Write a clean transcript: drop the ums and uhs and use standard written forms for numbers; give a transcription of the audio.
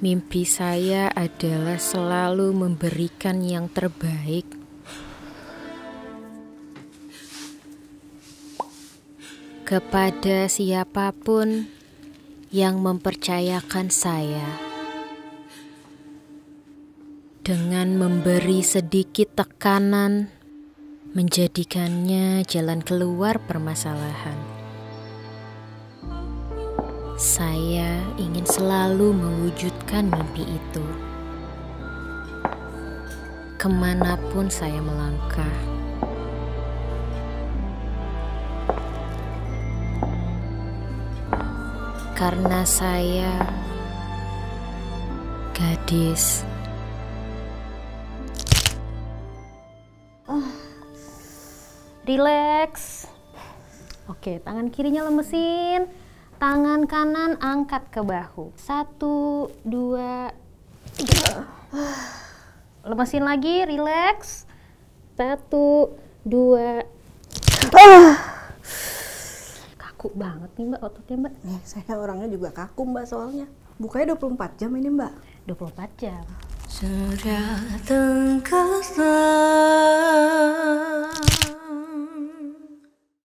Mimpi saya adalah selalu memberikan yang terbaik kepada siapapun yang mempercayakan saya, dengan memberi sedikit tekanan, menjadikannya jalan keluar permasalahan. Saya ingin selalu mewujudkan mimpi itu, kemanapun saya melangkah. Karena saya gadis. Relax. Oke, tangan kirinya lemesin. Tangan kanan angkat ke bahu. 1, 2, 3. Lemesin lagi, relax. 1, 2. Kaku banget nih Mbak ototnya Mbak. Saya orangnya juga kaku Mbak soalnya. Bukanya 24 jam ini Mbak. 24 jam. Sudah tenggelam